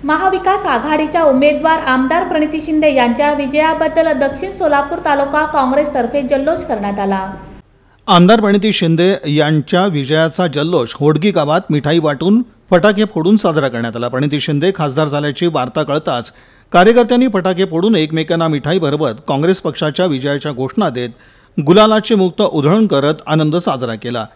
महाविकास आघाडीच्या उमेदवार आमदार प्रणिती शिंदे यांच्या विजयाबद्दल दक्षिण सोलापूर तालुका काँग्रेसतर्फे जल्लोष करण्यात आला। आमदार प्रणिती शिंदे यांच्या विजयाचा जल्लोष होडगी गावात मिठाई वाटून फटाके फोडून साजरा करण्यात आला। प्रणिती शिंदे खासदार झाल्याची वार्ता कळताच कार्यकर्त्यांनी फटाके फोडून एकमेकांना मिठाई भरवत काँग्रेस पक्षाच्या विजयाच्या घोषणा देत गुलालाची मुक्त उधळण करत आनंद साजरा केला।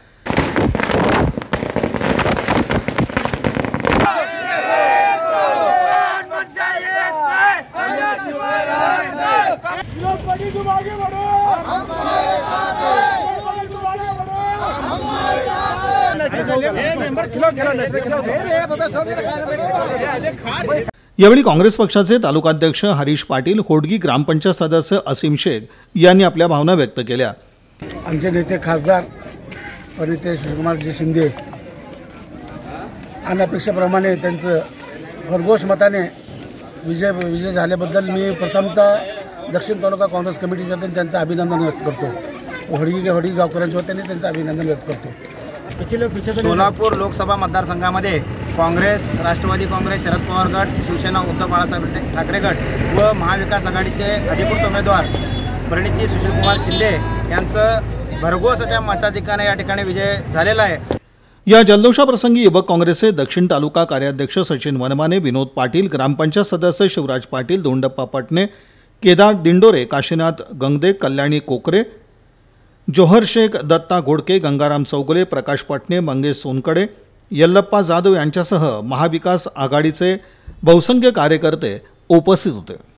यावेळी काँग्रेस पक्षाचे तालुकाध्यक्ष हरीश पाटील, होडगी ग्रामपंचायत सदस्य असीम शेख यांनी आपल्या भावना व्यक्त केल्या। आमचे नेते खासदार प्रणिती सुशीलकुमारजी शिंदे अनपेक्षेप्रमाणे त्यांचं भरघोस मताने विजय झाल्याबद्दल मी प्रथमतः दक्षिण तालुका काँग्रेस कमिटीच्या वतीने त्यांचं अभिनंदन व्यक्त करतो। होडगी गावकऱ्यांच्या वतीने त्यांचं अभिनंदन व्यक्त करतो। सोलापूर लोकसभा मतदारसंघामध्ये काँग्रेस, राष्ट्रवादी काँग्रेस, शरद पवार गट, शिवसेना उद्धव बाळासाहेब ठाकरे गट व महाविकास आघाडीचे अधिकृत उमेदवार प्रणिती सुशीलकुमार शिंदे यांचं भरघोस त्या मताधिक्याने या ठिकाणी विजय झालेला आहे। या जल्लोषाप्रसंगी युवक काँग्रेसचे दक्षिण तालुका कार्याध्यक्ष सचिन वनमाने, विनोद पाटील, ग्रामपंचायत सदस्य शिवराज पाटील, दोंडप्पा पटणे, केदार दिंडोरे, काशीनाथ गंगदे, कल्याणी कोकरे, जोहर शेख, दत्ता घोडके, गंगाराम चौगुले, प्रकाश पटणे, मंगेश सोनकडे, यल्लप्पा जाधव यांच्यासह महाविकास आघाडीचे बहुसंख्य कार्यकर्ते उपस्थित होते।